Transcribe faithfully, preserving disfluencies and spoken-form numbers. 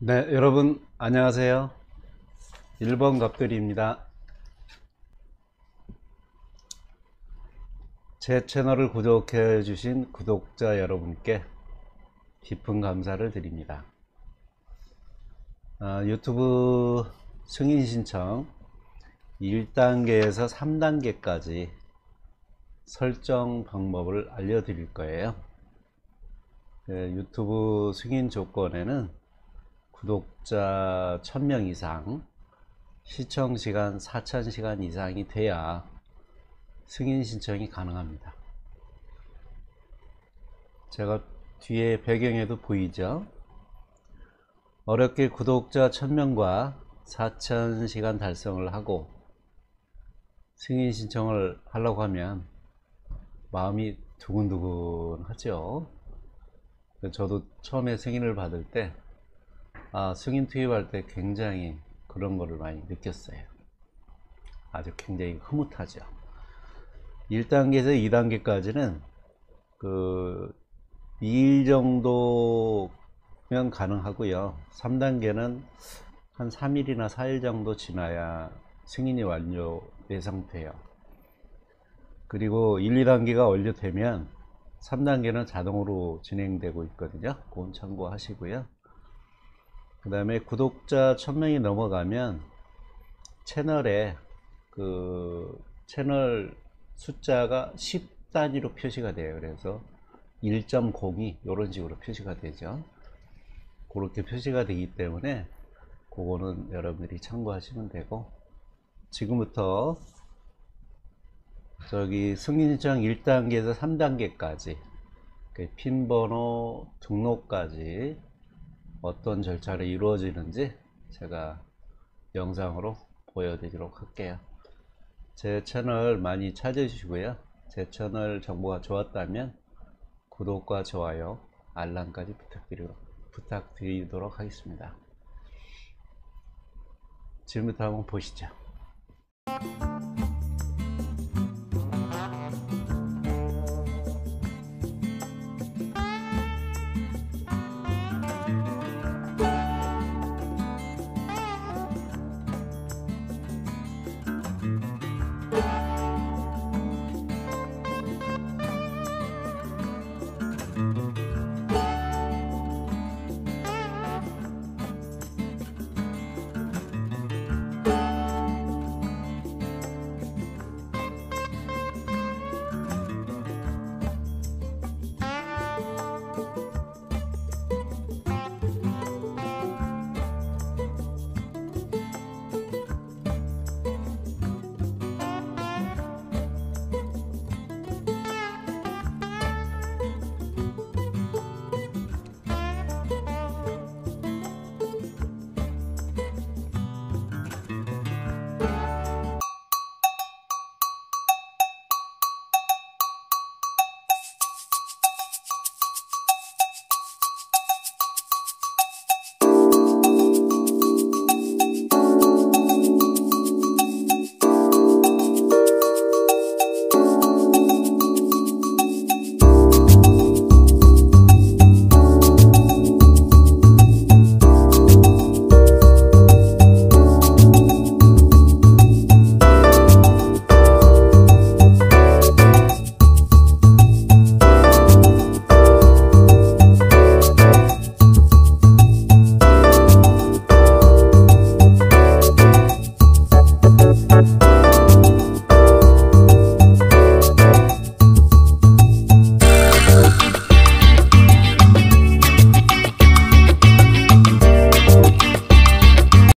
네, 여러분 안녕하세요. 일 번 갑돌이입니다. 제 채널을 구독해 주신 구독자 여러분께 깊은 감사를 드립니다. 아, 유튜브 승인 신청 일 단계에서 삼 단계까지 설정 방법을 알려드릴 거예요. 네, 유튜브 승인 조건에는 구독자 천 명 이상, 시청시간 사천 시간 이상이 돼야 승인 신청이 가능합니다. 제가 뒤에 배경에도 보이죠? 어렵게 구독자 천 명과 사천 시간 달성을 하고 승인 신청을 하려고 하면 마음이 두근두근 하죠. 저도 처음에 승인을 받을 때 아, 승인 투입할 때 굉장히 그런 거를 많이 느꼈어요. 아주 굉장히 흐뭇하죠. 일 단계에서 이 단계까지는 그 이 일 정도면 가능하고요. 삼 단계는 한 삼 일이나 사 일 정도 지나야 승인이 완료 예상돼요. 그리고 일, 이 단계가 완료되면 삼 단계는 자동으로 진행되고 있거든요. 그건 참고하시고요. 그 다음에 구독자 천 명이 넘어가면 채널에 그 채널 숫자가 십 단위로 표시가 돼요. 그래서 일 점 공이 이런 식으로 표시가 되죠. 그렇게 표시가 되기 때문에 그거는 여러분들이 참고하시면 되고, 지금부터 저기 승인 신청 일 단계에서 삼 단계까지 핀 번호 등록까지 어떤 절차로 이루어지는지 제가 영상으로 보여드리도록 할게요. 제 채널 많이 찾아주시고요. 제 채널 정보가 좋았다면 구독과 좋아요, 알람까지 부탁드리도록, 부탁드리도록 하겠습니다. 지금부터 한번 보시죠.